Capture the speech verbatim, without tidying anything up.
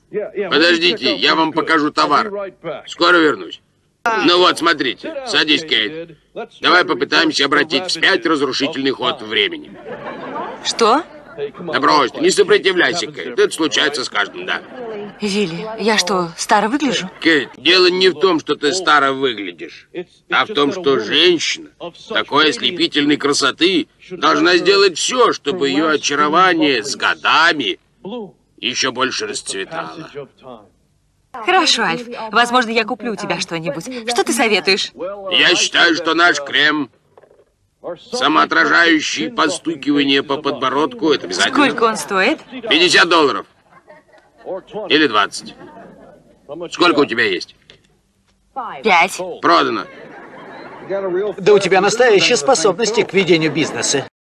Подождите, я вам покажу товар. Скоро вернусь. Ну вот, смотрите. Садись, Кейт. Давай попытаемся обратить вспять разрушительный ход времени. Что? Да брось, не сопротивляйся, Кейт. Это случается с каждым, да. Вилли, я что, старо выгляжу? Кейт, дело не в том, что ты старо выглядишь, а в том, что женщина такой ослепительной красоты должна сделать все, чтобы ее очарование с годами еще больше расцветало. Хорошо, Альф. Возможно, я куплю у тебя что-нибудь. Что ты советуешь? Я считаю, что наш крем, самоотражающий постукивание по подбородку, это обязательно. Сколько он стоит? пятьдесят долларов. Или двадцать. Сколько у тебя есть? Пять. Продано. Да у тебя настоящие способности к ведению бизнеса.